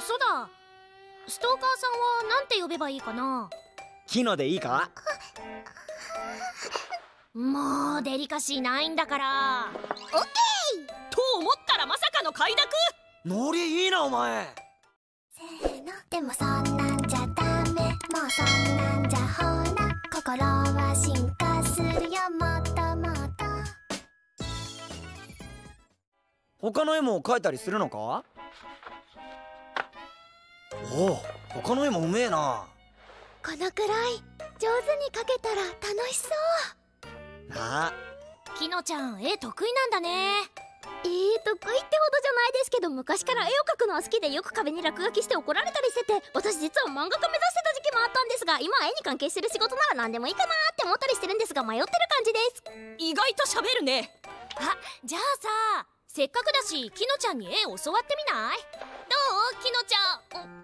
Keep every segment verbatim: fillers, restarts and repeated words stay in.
そうだ、ストーカーさんはなんて呼べばいいかな。 キノでいいか？ もうデリカシーないんだから。オッケーと思ったらまさかの快諾。 ノリいいなお前。 せーの。でもそんなんじゃダメ、もうそんなんじゃほら心は進化するよもっともっと。 他の絵も描いたりするのか？おお、他の絵もうめえな。 このくらい上手に描けたら楽しそう。 なあ、 キノちゃん絵得意なんだね。 えー、得意ってほどじゃないですけど、昔から絵を描くのは好きでよく壁に落書きして怒られたりしてて、私実は漫画家目指してた時期もあったんですが、今は絵に関係してる仕事なら何でもいいかなって思ったりしてるんですが、迷ってる感じです。 意外と喋るね。 あ、じゃあさ、せっかくだしキノちゃんに絵教わってみない？どうキノちゃん。あー、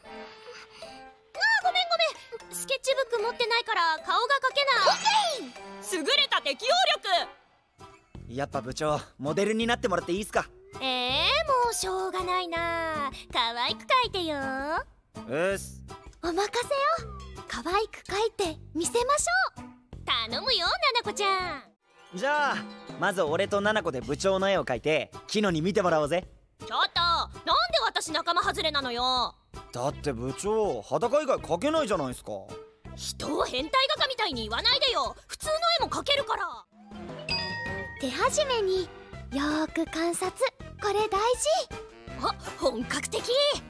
ごめんごめん、スケッチブック持ってないから顔が描けない。 優れた適応力。 やっぱ部長モデルになってもらっていいっすか？ えー、もうしょうがないな。可愛く描いてよ。 うっす。 お任せよ。可愛く描いて見せましょう。 頼むよナナコちゃん。 じゃあまず俺とナナコで部長の絵を描いてキノに見てもらおうぜ。 ちょっと、なんで私仲間外れなのよ。 だって部長裸以外描けないじゃないですか。 人を変態画家みたいに言わないでよ。普通の絵も描けるから。 手始めによーく観察、これ大事。 あ、本格的。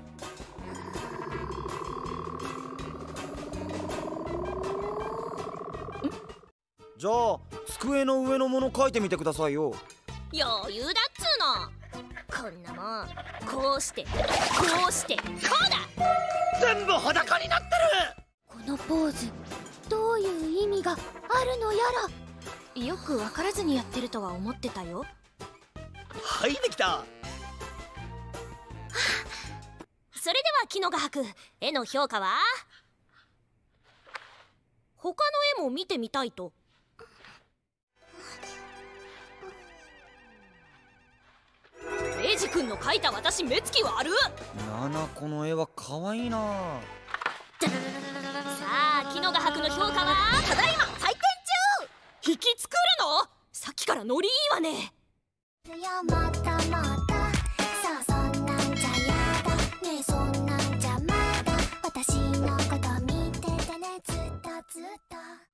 じゃあ机の上のもの描いてみてくださいよ。 余裕だっつーの。こんなもんこうしてこうしてこうだ。 全部裸になってる。 このポーズどういう意味があるのやら。 よく分からずにやってるとは思ってたよ。 はいできた。 それではキノが描く絵の評価は？他の絵も見てみたいと。レイジ君の描いた私目つき悪っ。 ナナコの絵は可愛いな。 さあキノが描くの評価は？ただいま採点中。 引き作るの？さっきからノリいいわね。 もっともっと、そうそんなんじゃやだね、そんなんじゃまだ私のこと見ててね、ずっとずっと。